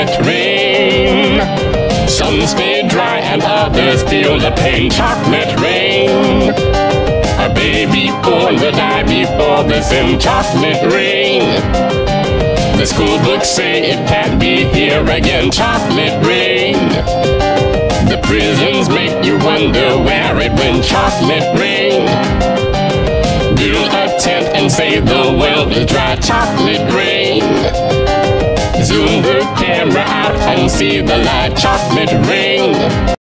chocolate rain. Some stay dry and others feel the pain. Chocolate rain. A baby born will die before the sin. Chocolate rain. The school books say it can't be here again. Chocolate rain. The prisons make you wonder where it went. Chocolate rain. Build a tent and say the well is dry. Chocolate rain. Zoom the camera out and see the light. Chocolate rain.